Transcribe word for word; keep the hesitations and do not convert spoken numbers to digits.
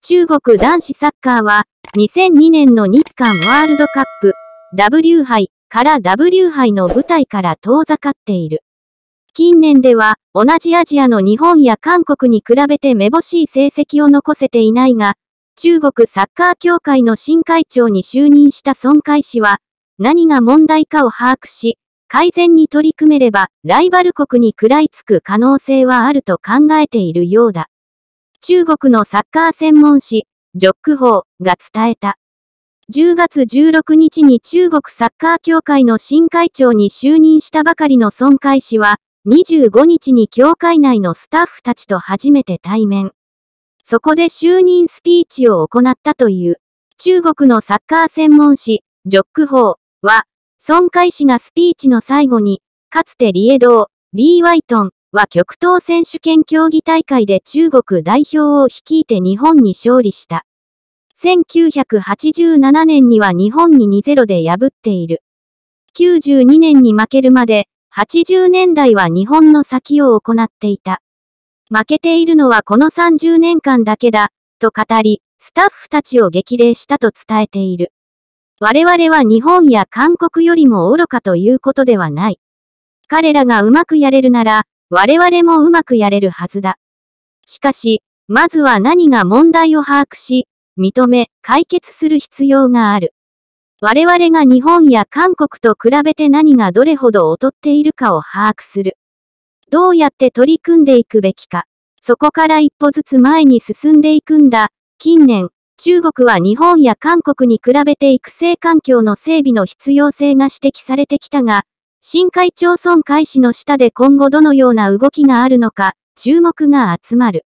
中国男子サッカーは、にせんにねんの日韓ワールドカップ、W 杯から W 杯の舞台から遠ざかっている。近年では、同じアジアの日本や韓国に比べてめぼしい成績を残せていないが、中国サッカー協会の新会長に就任した孫海氏は、何が問題かを把握し、改善に取り組めれば、ライバル国に食らいつく可能性はあると考えているようだ。中国のサッカー専門誌、ジョック報が伝えた。じゅうがつじゅうろくにちに中国サッカー協会の新会長に就任したばかりの孫海氏は、にじゅうごにちに協会内のスタッフたちと初めて対面。そこで就任スピーチを行ったという。中国のサッカー専門誌、ジョック報は、孫海氏がスピーチの最後に、かつてリエドー、リー・ワイトンは極東選手権競技大会で中国代表を率いて日本に勝利した。せんきゅうひゃくはちじゅうななねんには日本に にたいゼロ で破っている。きゅうじゅうにねんに負けるまで、はちじゅうねんだいは日本の先を行っていた。負けているのはこのさんじゅうねんかんだけだ、と語り、スタッフたちを激励したと伝えている。我々は日本や韓国よりも愚かということではない。彼らがうまくやれるなら、我々もうまくやれるはずだ。しかし、まずは何が問題を把握し、認め、解決する必要がある。我々が日本や韓国と比べて何がどれほど劣っているかを把握する。どうやって取り組んでいくべきか。そこから一歩ずつ前に進んでいくんだ。近年、中国は日本や韓国に比べて育成環境の整備の必要性が指摘されてきたが、新会長孫海氏の下で今後どのような動きがあるのか、注目が集まる。